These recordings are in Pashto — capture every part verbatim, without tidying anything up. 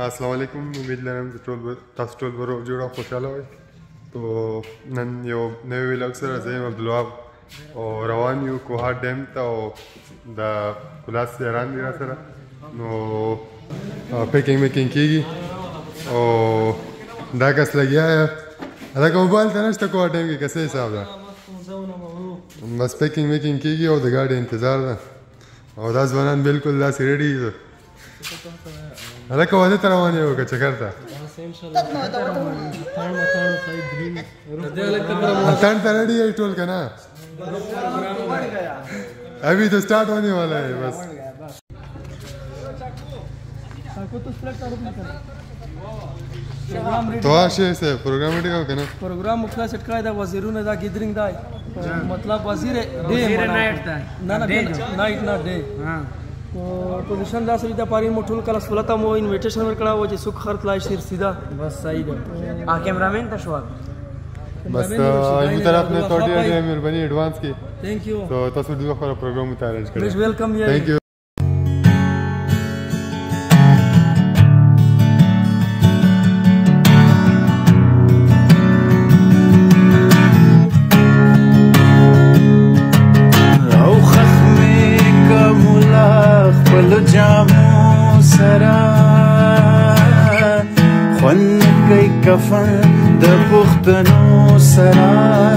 السلام علیکم امید لرم چې ټول تاسو ټول به روغ جوړ او خوشحاله وئ. تو نن یو نوی ویلاګ سره زه یم عبدالوهاب او روان یو کوهاټ ډیم ته او د پلاس یاران دي را سره نو پیکینګ میکینګ کېږي او دا کس لګیا یې هلکه موبایل ته نشته کوهاټ ډیم کې که څه حساب ده بس پیکینګ میکینګ کېږي او د ګاډي انتظار ده او دا ځوانان بالکل داسې ریډي دي هلکه واده ته روان یې که چکر ته اتڼ ته ریډي یې ټول که نه ابھی تو स्टार्ट होने वाला है बस तो आशे से प्रोग्राम टिका कना प्रोग्राम मुखला सटका दा वजीरों ने दा गैदरिंग दा मतलब वजीर डे नाइट दा ना ना नाइट ना डे हां तो पोजीशन दा सविता पारी मुठुल कला सुलता मो इनविटेशन वर कड़ा वो जे सुख खर्च लाई सिर सीधा बस सही है आ कैमरामैन था शो बस इन तरफ ने थोड़ी मेहरबानी एडवांस की थैंक यू तो तस्वीर दुआ खरा प्रोग्राम में अरेंज करें please welcome here thank you کفن د پختنو سرا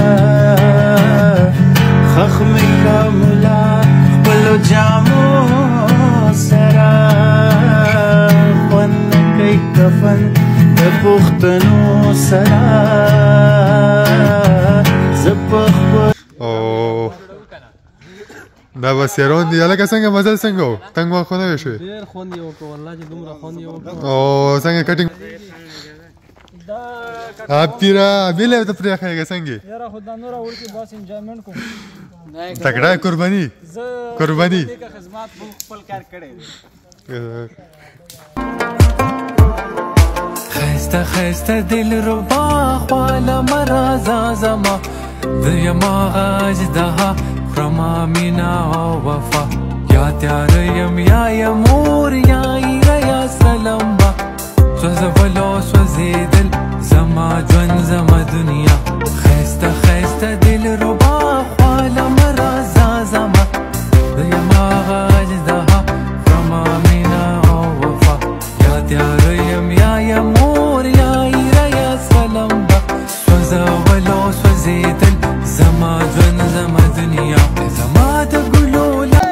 خخم کاملا خپل جامو سرا خون کای کفن د پختنو سرا زپخ او دا بس یارون دی الکه څنګه مزل څنګه و تنګ وخت خو نه وی شوی ډیر خوند یو کو والله چې دومره خوند یو او څنګه کټینګ आप तेरा बिल है तो प्रिया खाएगा संगे यार खुदा नूरा और के बस एंजॉयमेंट को तगड़ा कुर्बानी कुर्बानी का खिदमत फुल कर करे خسته خسته دل ربا خواله مرازا زما د یما غاج دها خرما مینا او وفا یا تیار یم یا یمور یا یا سلام با سوز ولو سوزیدل زما جون زما دنیا خسته خسته دل ربا خواله مرازا زما د یما غاج دها خرما مینا او وفا یا تیار یم یا یمور یا یا سلام با سوز ولو سوزیدل زما جون زما دنیا زما د ګلو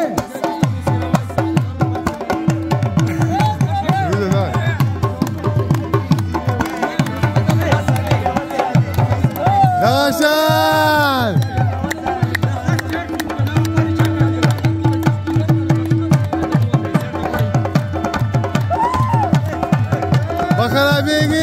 Dashan! Bakara Begi!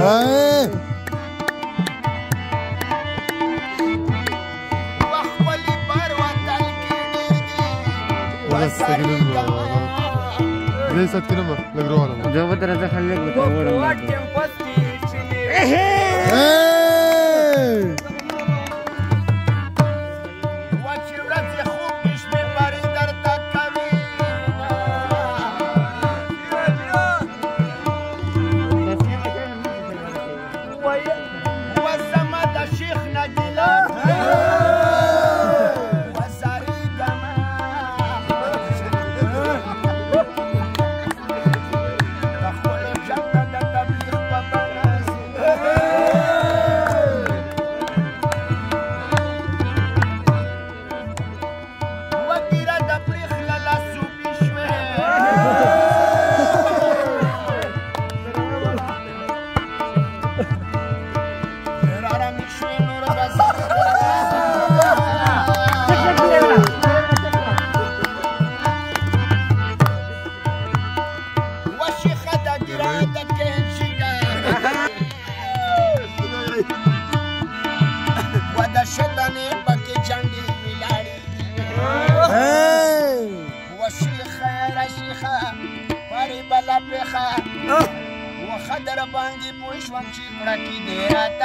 ليه سات كده نقرأ على جو بدر ده خليك بتقول وخدر باندې پوښوم چې کړه دې راته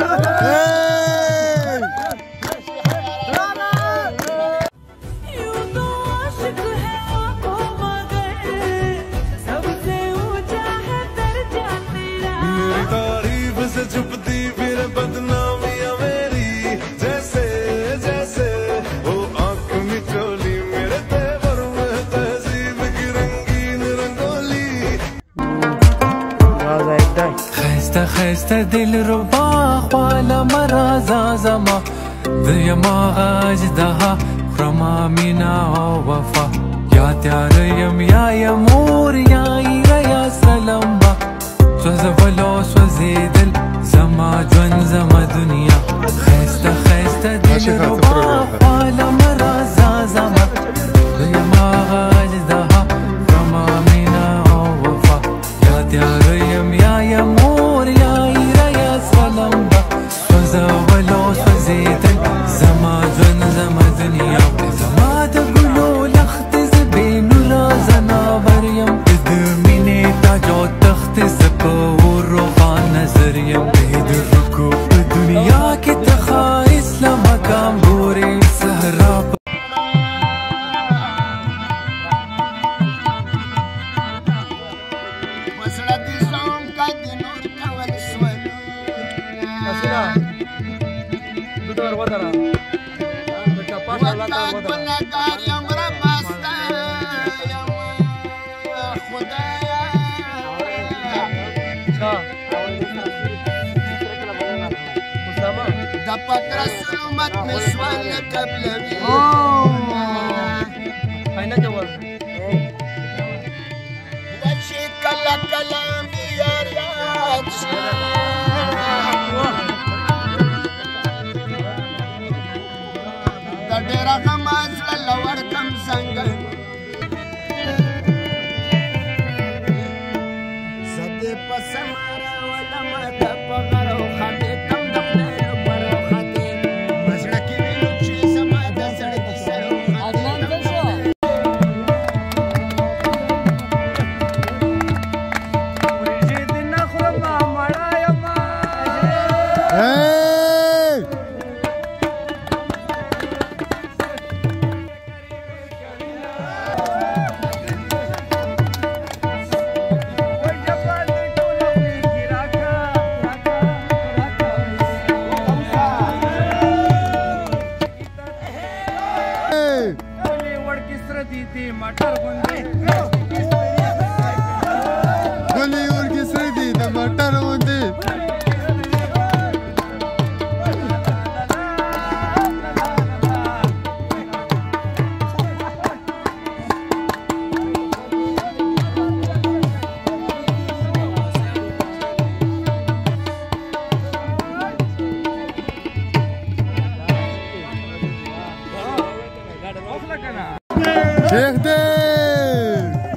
خسته خسته دل ربا خواله مرازا زما د یما غاج دها خرما مینا او وفا یا تیار یم یا یمور یا ایره یا سلام با سوز ولو سوزیدل زما جون زما دنیا خسته خسته دل ربا خواله مرازا زما د یما غاج دها خرما مینا او وفا یا تیار یم یا یمور یا ایره یا سلام با سوز ولو سوزیدل زما جون زما دنیا زما د ګلو لخت زبین را زناور یم د مینې تاج او تخت زپه روغان نظر یم د رکو په دنیا کې تخا اسلام مقام ګورې صحرا دپک رسومت مسوال قبلوی اینا جواب وشی کلا کلام بیار یاد دا ډیره غماز لور کم څنګه زده پسمارا ولا ماته پغرو خاطه کم دخله پرو خاطه مزړه کې وینو چې سما د زړه کې سره اذان دشو ورجه دین خو ما مړایا ما मटर बुंदी गली और की सर्दी द मटर बुंदी शेख दे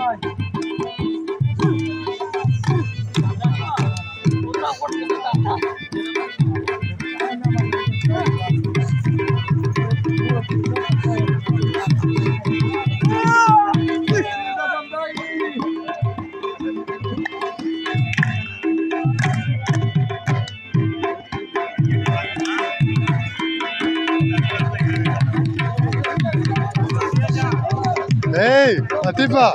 Hey, Atiba!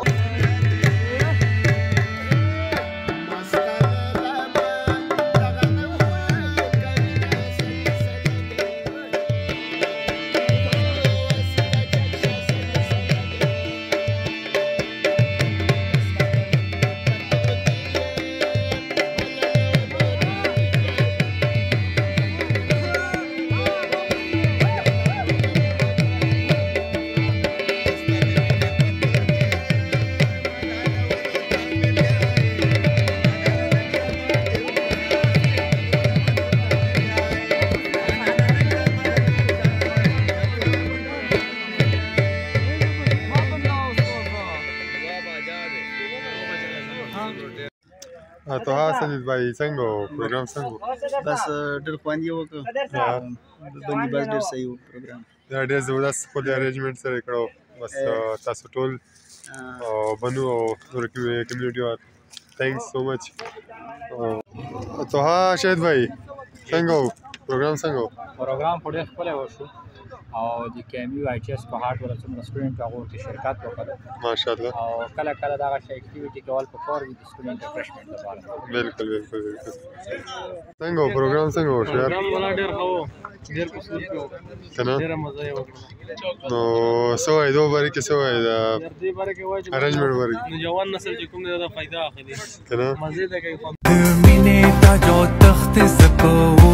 تو ها سجد भाई څنګه و پروګرام څنګه و بس ډېر خوند یې وکړ بندي بس ډېر صحیح و پروګرام دا ډېر زبردست خپل ارینجمنټ سره کړو بس تاسو ټول بنو او نور کمیونټي وار थैंक्स सो मच तो ها شهید भाई څنګه و پروګرام څنګه و پروګرام په ډېر ښکلی وشو او د کیمیو آی ټي ایس په هارډ ورځ څومره سټوډنټ هغو کې شرکت وکړ ماشاءالله او کله کله دغه شی اکټیویټي کول پکار وي د سټوډنټ ریفرشمنټ لپاره بالکل بالکل بالکل څنګه و پروګرام څنګه و شهید پروګرام ولا ډېر ښه و ډېر په سور کې و کنه ډېره مزه یې وکړه نو څه وایي دو بارې کې څه وایي دا دې باره کې وایي چې ارینجمنټ بارې نوجوان نسل چې کوم دی دا فایده اخلي کنه مزې ته کوي مینې دا جو تخت زکو